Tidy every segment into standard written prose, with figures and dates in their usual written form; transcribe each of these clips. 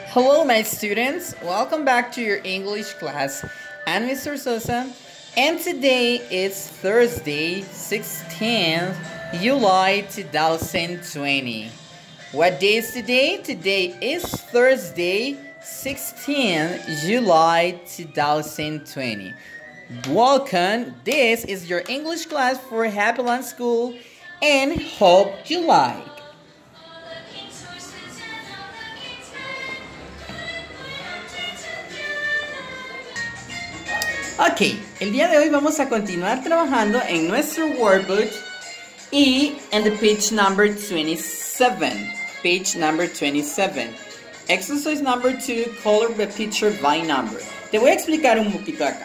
Hello, my students. Welcome back to your English class. I'm Mr. Sosa, and today is Thursday, 16th July 2020. What day is today? Today is Thursday, 16th July 2020. Welcome. This is your English class for Happy Land School, and hope you like. Ok, el día de hoy vamos a continuar trabajando en nuestro workbook y en the page number 27. Page number 27. Exercise number 2, color the picture by number. Te voy a explicar un poquito acá.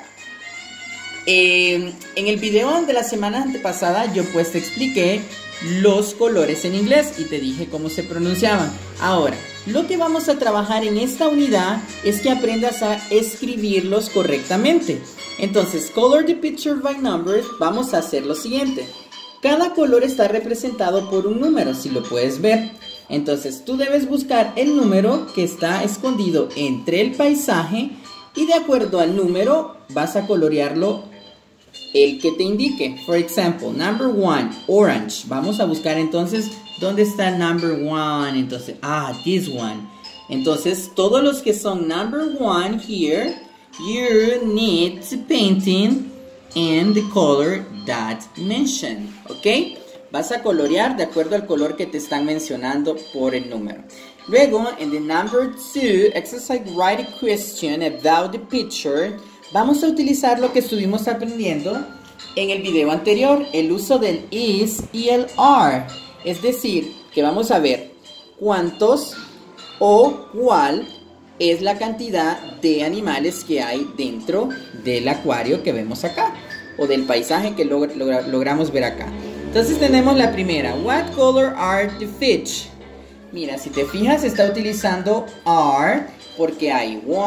En el video de la semana antepasada yo pues te expliqué los colores en inglés y te dije cómo se pronunciaban. Ahora, lo que vamos a trabajar en esta unidad es que aprendas a escribirlos correctamente. Entonces, color the picture by numbers, vamos a hacer lo siguiente. Cada color está representado por un número, si lo puedes ver. Entonces, tú debes buscar el número que está escondido entre el paisaje y de acuerdo al número vas a colorearlo el que te indique. For example, number 1, orange. Vamos a buscar entonces, ¿dónde está number 1? Entonces, this one. Entonces, todos los que son number 1 here, you need to painting in the color that mentioned, ¿ok? Vas a colorear de acuerdo al color que te están mencionando por el número. Luego, en the number 2, exercise write a question about the picture. Vamos a utilizar lo que estuvimos aprendiendo en el video anterior, el uso del is y el are. Es decir, que vamos a ver cuántos o cuál es la cantidad de animales que hay dentro del acuario que vemos acá, o del paisaje que logramos ver acá. Entonces tenemos la primera, what color are the fish? Mira, si te fijas está utilizando are porque hay 1,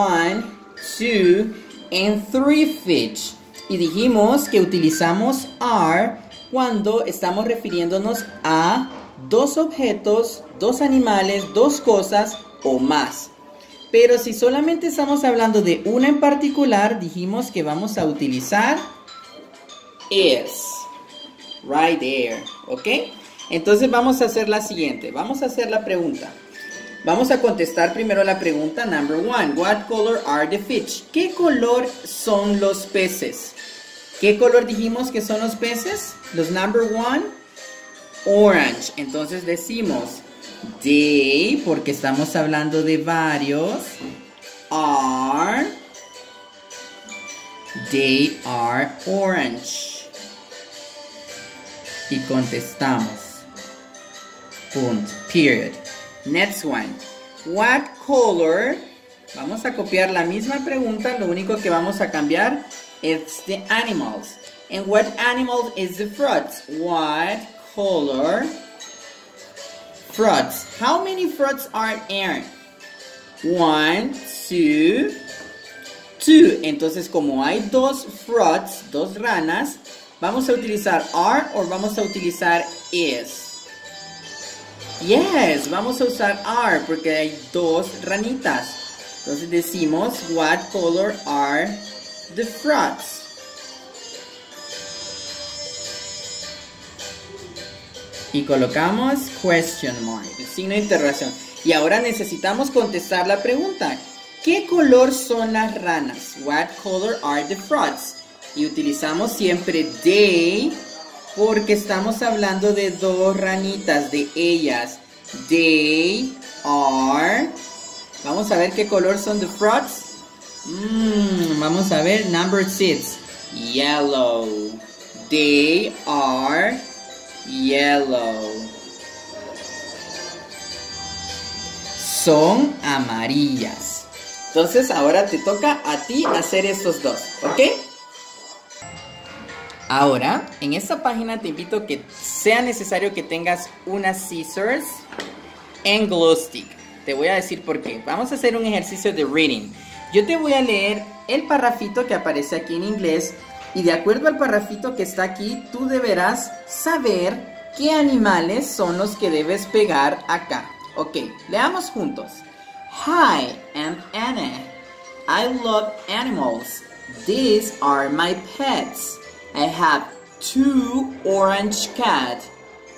2 and 3 fish. Y dijimos que utilizamos are cuando estamos refiriéndonos a dos objetos, dos animales, dos cosas o más. Pero si solamente estamos hablando de una en particular, dijimos que vamos a utilizar is. Right there, ¿ok? Entonces vamos a hacer la siguiente. Vamos a hacer la pregunta. Vamos a contestar primero la pregunta number 1. What color are the fish? ¿Qué color son los peces? ¿Qué color dijimos que son los peces? Los number 1, orange. Entonces decimos they, porque estamos hablando de varios, they are orange. Y contestamos. Punto. Period. Next one. What color? Vamos a copiar la misma pregunta, lo único que vamos a cambiar es the animals. And what animal is the fruits? What color? Fruits. How many fruits are there? 1, 2, 2. Entonces, como hay dos fruits, dos ranas, ¿vamos a utilizar are o vamos a utilizar is? Yes, vamos a usar are porque hay dos ranitas. Entonces decimos, what color are the fruits? Y colocamos question mark, el signo de interrogación. Y ahora necesitamos contestar la pregunta. ¿Qué color son las ranas? What color are the fruits? Y utilizamos siempre they porque estamos hablando de dos ranitas, de ellas. They are. Vamos a ver qué color son the fruits. Vamos a ver number 6. Yellow. They are yellow. Son amarillas. Entonces ahora te toca a ti hacer estos dos, ¿ok? Ahora, en esta página te invito a que sea necesario que tengas unas scissors and glue stick. Te voy a decir por qué. Vamos a hacer un ejercicio de reading. Yo te voy a leer el parrafito que aparece aquí en inglés y de acuerdo al parrafito que está aquí, tú deberás saber qué animales son los que debes pegar acá. Ok, leamos juntos. Hi, I'm Anna. I love animals. These are my pets. I have 2 orange cats.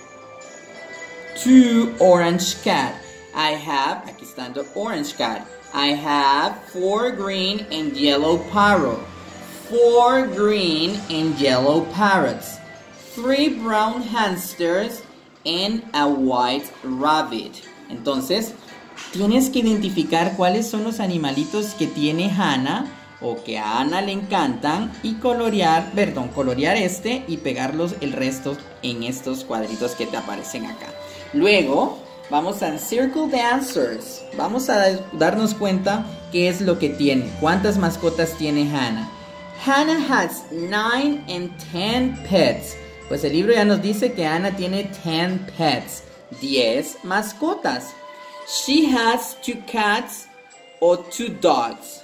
2 orange cat. I have, aquí está the orange cat. I have 4 green and yellow parrot. 4 green and yellow parrots. 3 brown hamsters and a white rabbit. Entonces, tienes que identificar cuáles son los animalitos que tiene Hannah o que a Ana le encantan y colorear este y pegarlos el resto en estos cuadritos que te aparecen acá. Luego, vamos a circle the answers. Vamos a darnos cuenta qué es lo que tiene, cuántas mascotas tiene Hannah. Hannah has 9 and 10 pets. Pues el libro ya nos dice que Hannah tiene 10 pets, 10 mascotas. She has 2 cats or 2 dogs.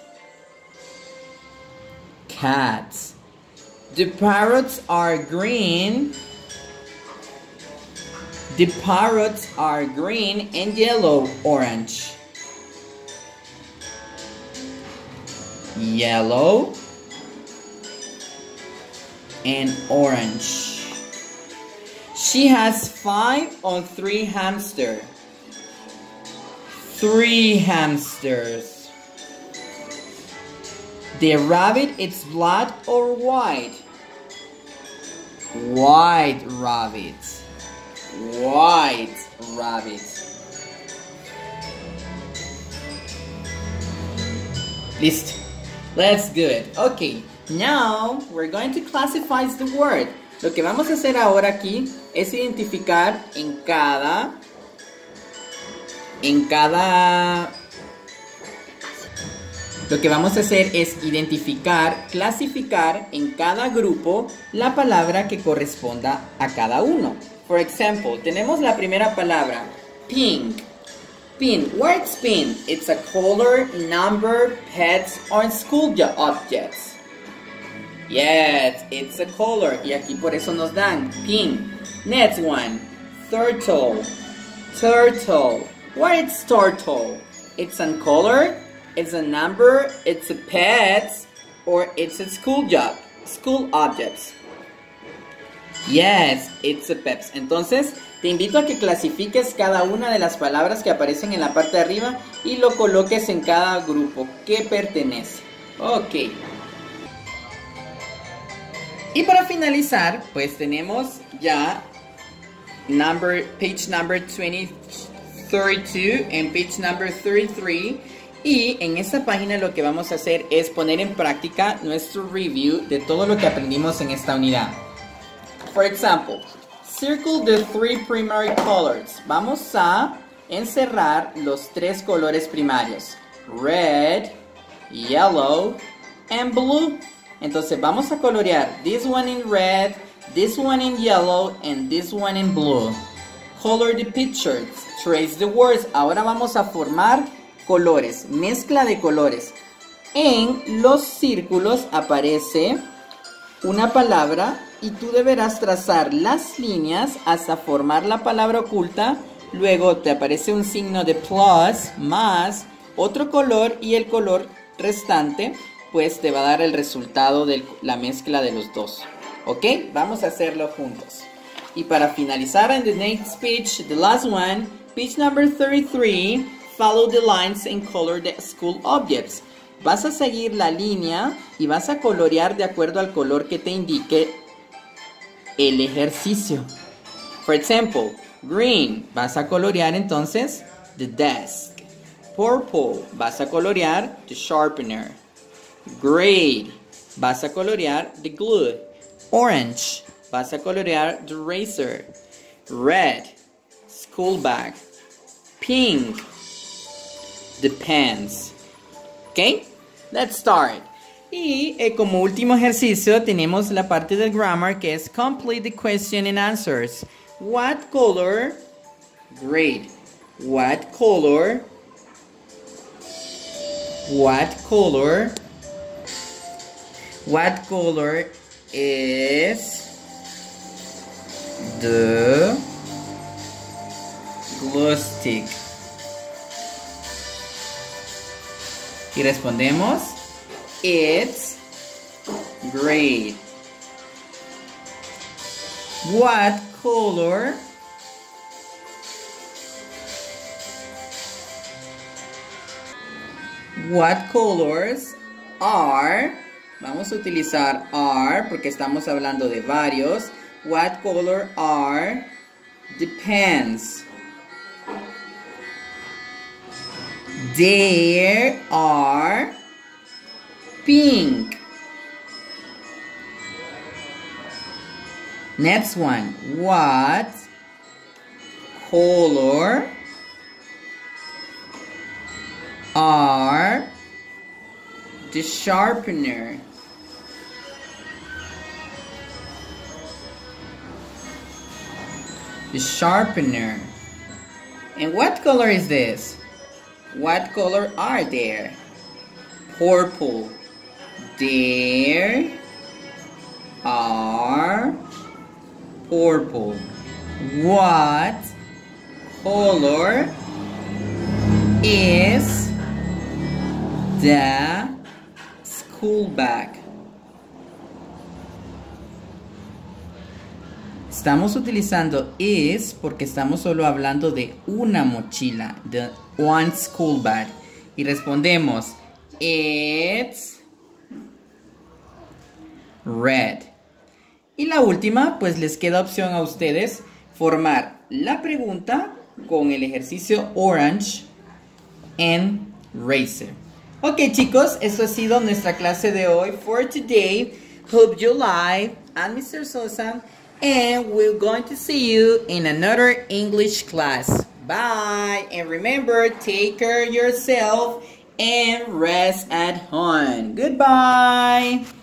Cats. The parrots are green. The parrots are green and yellow, orange. Yellow and orange. She has 5 or 3 hamsters. 3 hamsters. The rabbit is black or white? White rabbit. White rabbit. Listo. That's good. Okay, now we're going to classify the word. Lo que vamos a hacer ahora aquí es identificar Lo que vamos a hacer es clasificar en cada grupo la palabra que corresponda a cada uno. For example, tenemos la primera palabra, pink. Pin. What's pin? It's a color, number, pets, or school objects. Yes, it's a color. Y aquí por eso nos dan pin. Next one, turtle. Turtle. What is turtle? It's a color, it's a number, it's a pet, or it's a school objects. Yes, it's a pets. Entonces, te invito a que clasifiques cada una de las palabras que aparecen en la parte de arriba y lo coloques en cada grupo que pertenece. Ok. Y para finalizar, pues tenemos ya page number 32 and page number 33. Y en esta página lo que vamos a hacer es poner en práctica nuestro review de todo lo que aprendimos en esta unidad. For example, circle the 3 primary colors. Vamos a encerrar los 3 colores primarios. Red, yellow, and blue. Entonces vamos a colorear this one in red, this one in yellow, and this one in blue. Color the pictures, trace the words. Ahora vamos a formar colores, mezcla de colores. En los círculos aparece una palabra y tú deberás trazar las líneas hasta formar la palabra oculta. Luego te aparece un signo de plus, más, otro color y el color restante pues te va a dar el resultado de la mezcla de los dos. ¿Ok? Vamos a hacerlo juntos. Y para finalizar en the next page, the last one, page number 33, follow the lines and color the school objects. Vas a seguir la línea y vas a colorear de acuerdo al color que te indique el ejercicio. For example, green, vas a colorear entonces the desk. Purple, vas a colorear the sharpener. Gray, vas a colorear the glue. Orange, vas a colorear the razor. Red, school bag. Pink, the pens. ¿Ok? Let's start. Y como último ejercicio tenemos la parte del grammar que es complete the question and answers. What color? Great. What color? What color? What color is the glue stick? Y respondemos, it's great. What color What colors are, vamos a utilizar are porque estamos hablando de varios. What color are the pens? They are pink. Next one. What color are the sharpener? The sharpener. And what color is this? What color are there? Purple. There are purple. What color is the school bag? Estamos utilizando is porque estamos solo hablando de una mochila, de one school bag. Y respondemos, it's red. Y la última, pues les queda opción a ustedes formar la pregunta con el ejercicio orange and razor. Ok chicos, eso ha sido nuestra clase de hoy for today. Hope you like. I'm Mr. Sosa. And we're going to see you in another English class. Bye. And remember, take care of yourself and rest at home. Goodbye.